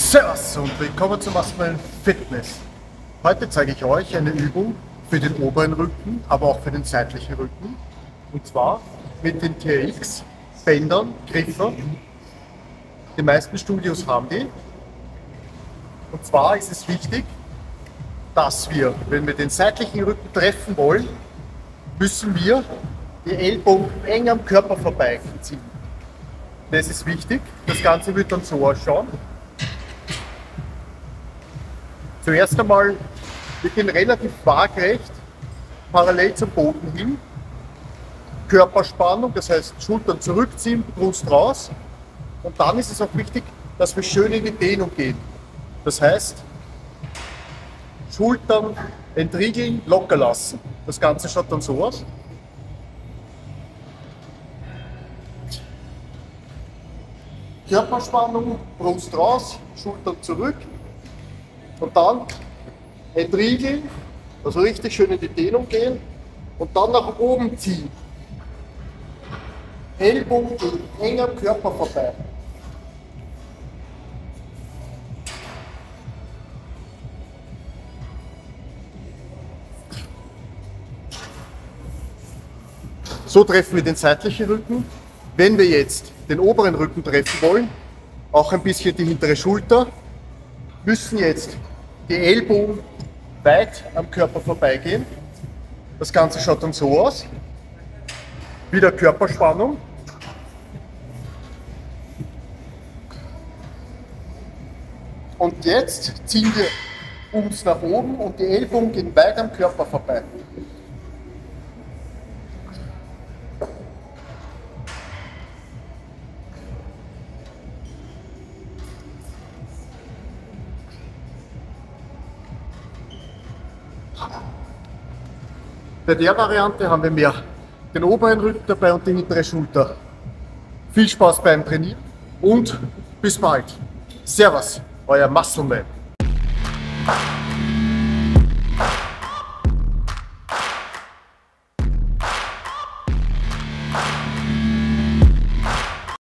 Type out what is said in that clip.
Servus und willkommen zum Muscle Fitness. Heute zeige ich euch eine Übung für den oberen Rücken, aber auch für den seitlichen Rücken. Und zwar mit den TRX Bändern, Griffer. Die meisten Studios haben die. Und zwar ist es wichtig, dass wir, wenn wir den seitlichen Rücken treffen wollen, müssen wir die Ellbogen eng am Körper vorbeiziehen. Das ist wichtig. Das Ganze wird dann so ausschauen. Zuerst einmal, wir gehen relativ waagrecht parallel zum Boden hin. Körperspannung, das heißt Schultern zurückziehen, Brust raus. Und dann ist es auch wichtig, dass wir schön in die Dehnung gehen. Das heißt, Schultern entriegeln, locker lassen. Das Ganze schaut dann so aus. Körperspannung, Brust raus, Schultern zurück und dann entriegeln, also richtig schön in die Dehnung gehen und dann nach oben ziehen. Ellbogen gehen eng am Körper vorbei. So treffen wir den seitlichen Rücken. Wenn wir jetzt den oberen Rücken treffen wollen, auch ein bisschen die hintere Schulter, müssen jetzt die Ellbogen weit am Körper vorbeigehen. Das Ganze schaut dann so aus. Wieder Körperspannung. Und jetzt ziehen wir uns nach oben und die Ellbogen gehen weit am Körper vorbei. Bei der Variante haben wir mehr den oberen Rücken dabei und die hintere Schulter. Viel Spaß beim Trainieren und bis bald. Servus, euer Muscle Man.